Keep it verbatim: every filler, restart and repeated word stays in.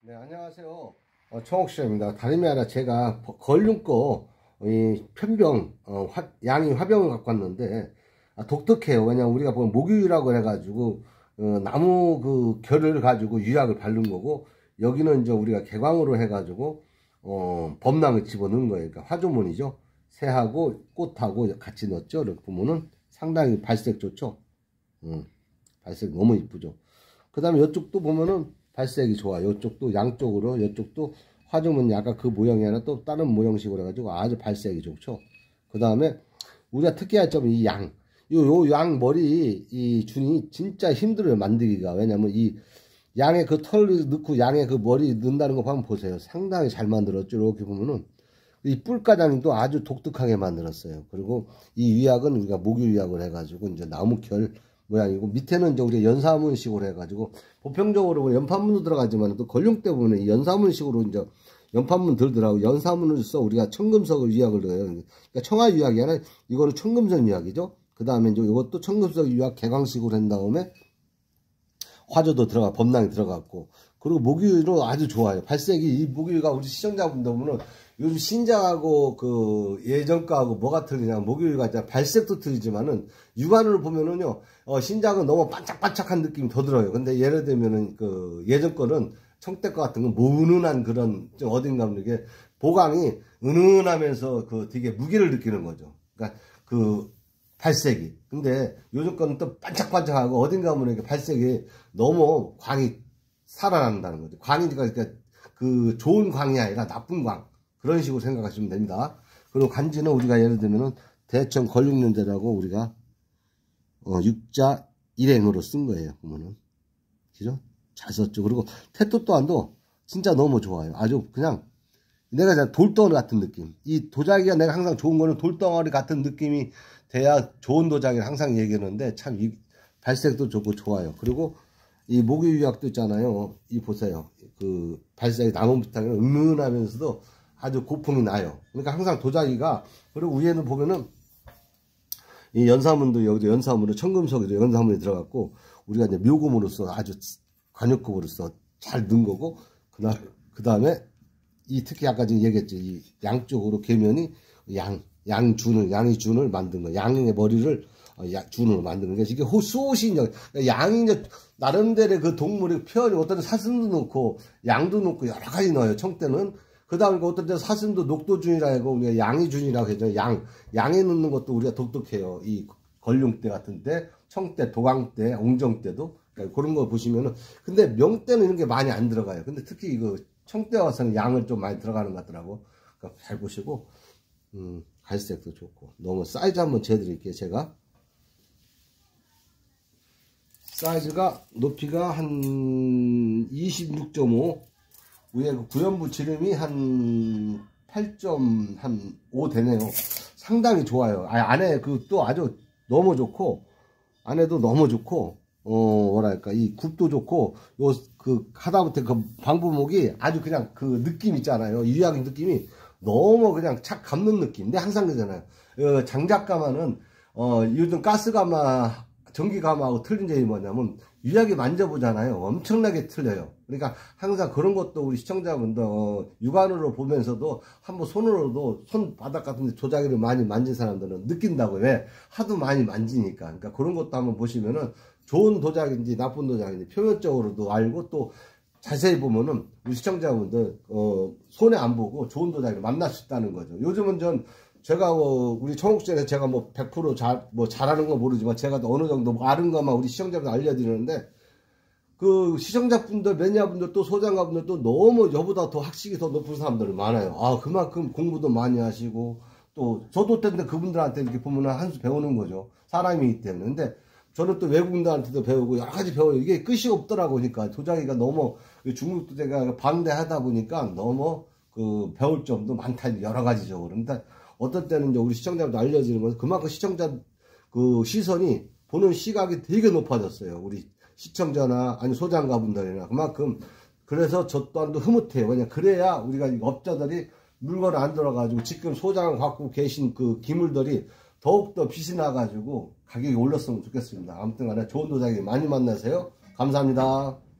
네, 안녕하세요. 어, 청옥시장입니다. 다름이 아니라 제가 걸륜거 이 편병 어, 화, 양이 화병을 갖고 왔는데 아, 독특해요. 왜냐면 우리가 보면 목유유라고 해가지고 어, 나무 그 결을 가지고 유약을 바른 거고, 여기는 이제 우리가 개광으로 해가지고 어, 범랑을 집어넣은 거예요. 그러니까 화조문이죠. 새하고 꽃하고 같이 넣었죠. 이렇게 보면은 상당히 발색 좋죠. 음, 발색 너무 이쁘죠. 그 다음에 이쪽도 보면은 발색이 좋아요. 이쪽도 양쪽으로, 이쪽도 화조문 약간 그 모양이 아니라 또 다른 모형식으로 해가지고 아주 발색이 좋죠. 그 다음에 우리가 특이할 점은 이 양. 요, 요 양 머리, 이 준이 진짜 힘들어요, 만들기가. 왜냐면 이 양의 그 털을 넣고 양의 그 머리 넣는다는 거 한번 보세요. 상당히 잘 만들었죠. 이렇게 보면은. 이 뿔가장도 아주 독특하게 만들었어요. 그리고 이 위약은 우리가 목유 위약을 해가지고 이제 나무결 모양이고, 밑에는 이제 우리가 연사문식으로 해가지고, 보편적으로 연판문도 들어가지만 또 걸륭 때 보면 이 연사문식으로 이제 연판문 들더라고. 연사문을 써 우리가 청금석 위약을 넣어요. 그러니까 청아 위약이 아니라 이거는 청금석 위약이죠. 그 다음에 이제 이것도 청금석 위약 개광식으로 한 다음에 화조도 들어가, 범랑이 들어갔고, 그리고 목유로 아주 좋아요. 발색이, 이 목유가 우리 시청자분들 보면 요즘 신작하고 그 예전 거하고 뭐가 틀리냐, 목유가 이제 발색도 틀리지만은 육안으로 보면은요, 어, 신작은 너무 반짝반짝한 느낌이 더 들어요. 근데 예를 들면은 그 예전 거는 청때 거 같은 건 뭐 은은한 그런 좀 어딘가 이게 보강이 은은하면서 그 되게 무게를 느끼는 거죠. 그러니까 그 발색이. 근데 요즘 거는 또 반짝반짝하고 어딘가 보면 이렇게 발색이 너무 광이 살아난다는 거죠. 광이 그러니까 그 좋은 광이 아니라 나쁜 광. 그런 식으로 생각하시면 됩니다. 그리고 간지는 우리가 예를 들면은 대천 걸육년제라고 우리가 어, 육자 일행으로 쓴 거예요. 보면은. 그죠? 잘 썼죠. 그리고 태토 또한도 진짜 너무 좋아요. 아주 그냥 내가 그냥 돌덩어리 같은 느낌. 이 도자기가 내가 항상 좋은 거는 돌덩어리 같은 느낌이 돼야 좋은 도자기를 항상 얘기하는데, 참 이 발색도 좋고 좋아요. 그리고 이 목유 유약도 있잖아요. 이 보세요. 그 발색이 나무비탕이 은은하면서도 아주 고풍이 나요. 그러니까 항상 도자기가, 그리고 위에는 보면은 이 연사문도 여기도 연사문으로 청금석으로 연사문이 들어갔고, 우리가 이제 묘금으로서 아주 관역급으로서 잘 넣은 거고, 그날 그 다음에 이 특히 아까 지금 얘기했죠. 이 양쪽으로 계면이 양, 양준을, 양이 준을 만든 거. 양의 머리를 준으로 만드는 게, 이게 수호시 이제, 양이 이제, 나름대로 그 동물의 표현이 어떤 데 사슴도 넣고, 양도 넣고, 여러 가지 넣어요. 청때는. 그 다음에 어떤 데 사슴도 녹도준이라고 하고, 우리가 양이준이라고 하죠. 양. 양에 넣는 것도 우리가 독특해요. 이 걸륭때 같은 때, 청때, 도강때, 옹정때도. 그러니까 그런 거 보시면은. 근데 명때는 이런 게 많이 안 들어가요. 근데 특히 이거, 청때 와서는 양을 좀 많이 들어가는 것 같더라고. 그러니까 잘 보시고, 음, 갈색도 좋고. 너무 사이즈 한번 재드릴게요, 제가. 사이즈가, 높이가 한 이십육 점 오, 위에 그 구연부 지름이 한 팔 점 오 되네요. 상당히 좋아요. 아, 안에 그 또 아주 너무 좋고, 안에도 너무 좋고, 어, 뭐랄까, 이 굽도 좋고, 요, 그, 하다못해 그 방부목이 아주 그냥 그 느낌 있잖아요. 유약 느낌이 너무 그냥 착 감는 느낌. 근데 항상 그러잖아요. 어, 장작가마는, 어, 요즘 가스가마, 전기가마하고 틀린 점이 뭐냐면, 유약이 만져보잖아요. 엄청나게 틀려요. 그러니까 항상 그런 것도 우리 시청자분들, 어, 육안으로 보면서도 한번 손으로도, 손바닥 같은 데 도자기를 많이 만진 사람들은 느낀다고요. 왜? 하도 많이 만지니까. 그러니까 그런 것도 한번 보시면은, 좋은 도자기인지 나쁜 도자기인지 표면적으로도 알고, 또 자세히 보면은 우리 시청자분들 어, 손에 안 보고 좋은 도자기를 만날 수 있다는 거죠. 요즘은 전 제가 어, 우리 청옥전에 제가 뭐 백 퍼센트 잘, 뭐 잘하는 건 모르지만 제가 어느 정도 뭐 아는 것만 우리 시청자분들 알려드리는데, 그 시청자분들, 매니아분들 또 소장가분들 또 너무 저보다 더 학식이 더 높은 사람들이 많아요. 아, 그만큼 공부도 많이 하시고, 또 저도 때문에 그분들한테 이렇게 보면 한 수 배우는 거죠. 사람이기 때문에. 근데 저는 또 외국인들한테도 배우고 여러 가지 배워요. 이게 끝이 없더라고. 그러니까 도자기가 너무, 중국 도자기가 반대하다 보니까 너무 그 배울 점도 많다. 여러 가지죠. 그런데 어떤 때는 이제 우리 시청자분들 알려지는 것은 그만큼 시청자 그 시선이, 보는 시각이 되게 높아졌어요. 우리 시청자나 아니 소장가분들이나 그만큼. 그래서 저 또한도 흐뭇해요. 왜냐, 그래야 우리가 업자들이 물건을 안 들어가지고 지금 소장을 갖고 계신 그 기물들이 더욱더 빛이 나가지고 가격이 올랐으면 좋겠습니다. 아무튼 간에 좋은 도자기 많이 만나세요. 감사합니다.